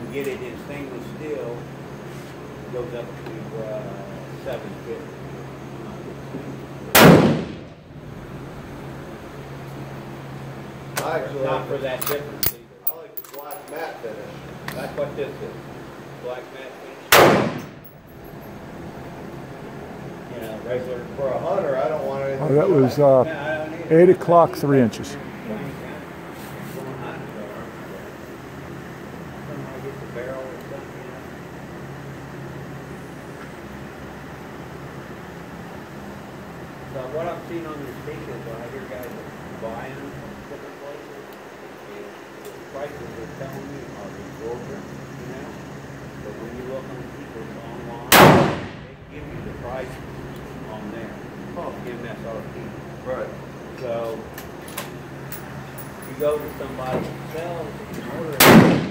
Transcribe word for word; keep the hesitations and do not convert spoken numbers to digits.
get it in stainless steel, it goes up to uh, seven fifty. Actually, not for that difference either. I like the black matte finish. That's what this is. Black matte finish. You know, regular. For a hunter, I don't want anything. Oh, that was uh, Yeah, I don't need eight o'clock, three inches. So what I've seen on these cases, when I hear guys buying them from different places, is the prices they're telling me are exorbitant, you know? But when you look on people's online, they give you the prices on there, oh, M S R P. Right. So, if you go to somebody who sells, you can order it.